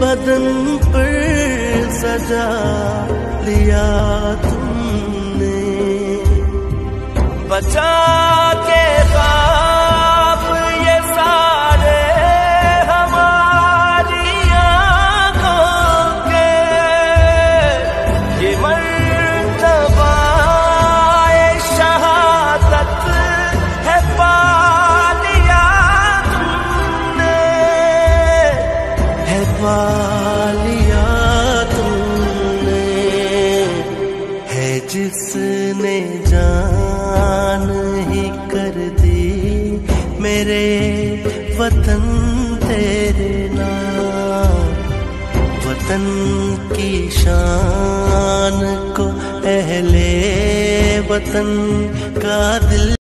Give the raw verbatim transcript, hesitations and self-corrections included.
बदन पर सजा लिया तुमने, बचा के ख्वाब ये सारे हमारी आंखों के, ये मर्तबा ये शहादत है पा लिया तुमने, है पा लिया तुमने। है जिसने जान ही कर दी मेरे वतन तेरे नाम, वतन की शान को अहले वतन का दिल